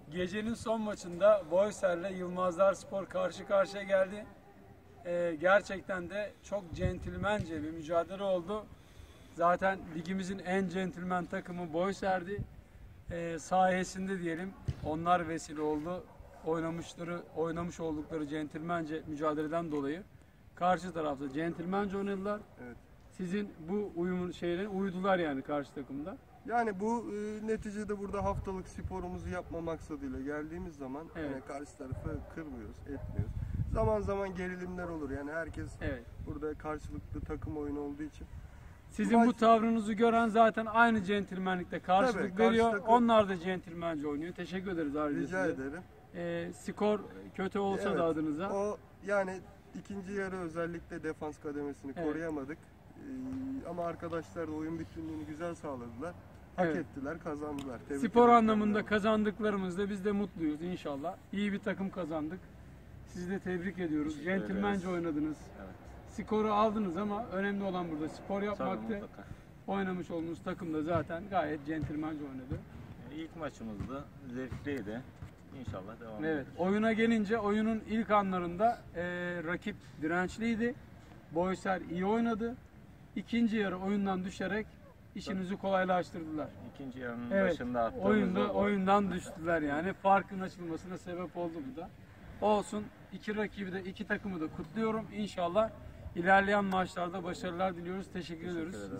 Gecenin son maçında Boyser'le Yılmazlarspor karşı karşıya geldi. Gerçekten de çok centilmence bir mücadele oldu. Zaten ligimizin en centilmen takımı Boyser'di. Sayesinde diyelim onlar vesile oldu. Oynamış oldukları centilmence mücadeleden dolayı karşı tarafta centilmence oynadılar. Evet. Sizin bu uyumun şeyine uydular yani karşı takımda. Yani bu neticede burada haftalık sporumuzu yapma maksadıyla geldiğimiz zaman Evet. yani karşı tarafı kırmıyoruz, etmiyoruz. Zaman zaman gerilimler olur. Yani herkes Evet. burada karşılıklı takım oyunu olduğu için. Sizin bu tavrınızı gören zaten aynı centilmenlikte karşılık Tabii, karşı veriyor. takım- Onlar da centilmence oynuyor. Teşekkür ederiz ayrıca Rica size. ederim. Skor kötü olsa Evet, da adınıza. O yani ikinci yarı özellikle defans kademesini Evet. koruyamadık. Ama arkadaşlar da oyun bütünlüğünü güzel sağladılar. Hak Evet. ettiler, kazandılar. Tebrik Spor ederim. anlamında kazandıklarımızda biz de mutluyuz inşallah. İyi bir takım kazandık. Sizi de tebrik ediyoruz. Teşekkür ederiz. Centilmence oynadınız. Evet. Skoru aldınız ama önemli olan burada spor Tabii yapmaktı. mutlaka. Oynamış olduğunuz takım da zaten gayet centilmence oynadı. İlk maçımızdı. Zevkliydi. İnşallah devam Evet, ederiz. oyuna gelince oyunun ilk anlarında rakip dirençliydi. Boyser iyi oynadı. İkinci yarı oyundan düşerek işinizi kolaylaştırdılar. İkinci yarının Evet, başında attığımız o gol. oyundan düştüler yani. Farkın açılmasına sebep oldu bu da. Olsun. İki rakibi de, iki takımı da kutluyorum. İnşallah ilerleyen maçlarda başarılar diliyoruz. Teşekkür ediyoruz. ederim.